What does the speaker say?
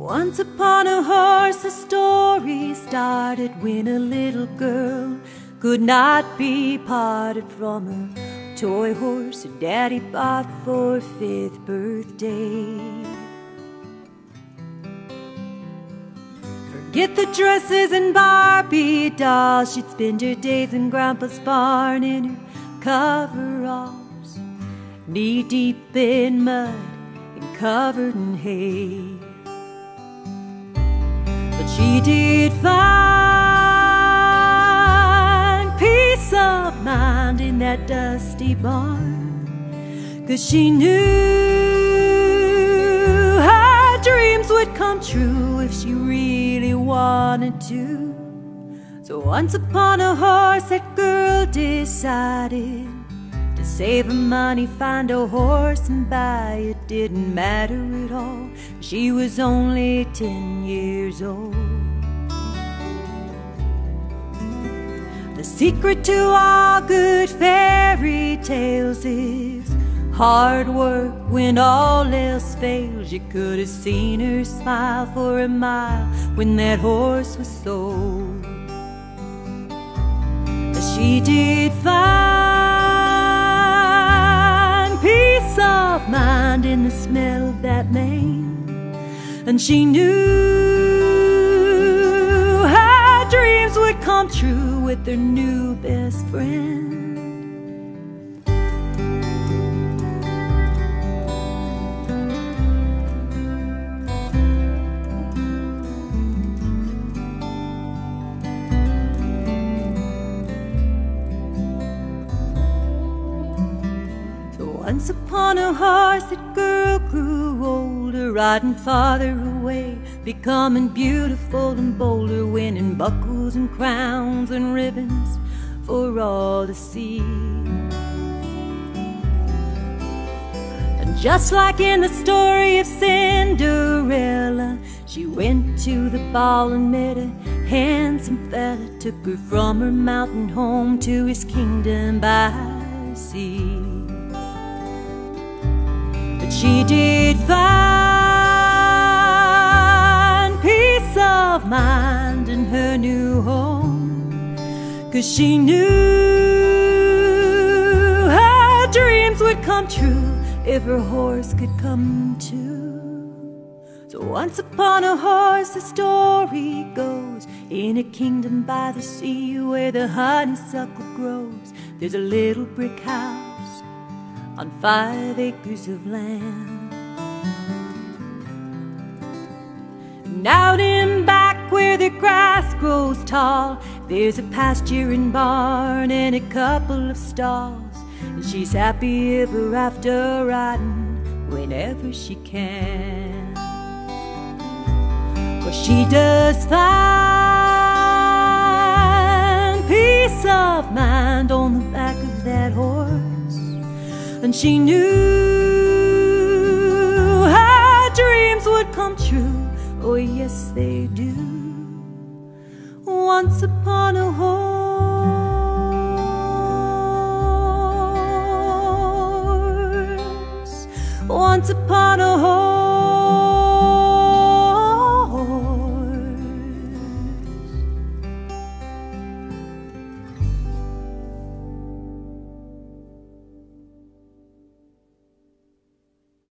Once upon a horse, the story started when a little girl could not be parted from her toy horse her daddy bought for her 5th birthday. Forget the dresses and Barbie dolls, she'd spend her days in Grandpa's barn in her coveralls, knee-deep in mud and covered in hay. But she did find peace of mind in that dusty barn, 'cause she knew her dreams would come true if she really wanted to. So once upon a horse, that girl decided to save her money, find a horse and buy it. Didn't matter at all, she was only 10 years old. The secret to all good fairy tales is hard work when all else fails. You could have seen her smile for a mile when that horse was sold. But she did find peace of mind in the smell of that mane, and she knew her dreams would come true with their new best friend. Once upon a horse, that girl grew older, riding farther away, becoming beautiful and bolder, winning buckles and crowns and ribbons for all to see. And just like in the story of Cinderella, she went to the ball and met a handsome fella, took her from her mountain home to his kingdom by sea. She did find peace of mind in her new home, 'cause she knew her dreams would come true if her horse could come too. So once upon a horse, the story goes, in a kingdom by the sea where the honeysuckle grows, there's a little brick house on 5 acres of land. And out in back where the grass grows tall, there's a pasture and barn and a couple of stalls, and she's happy ever after, riding whenever she can. 'Cause she does find peace of mind on the back of that horse, and she knew her dreams would come true. Oh yes, they do. Once upon a horse, once upon a horse.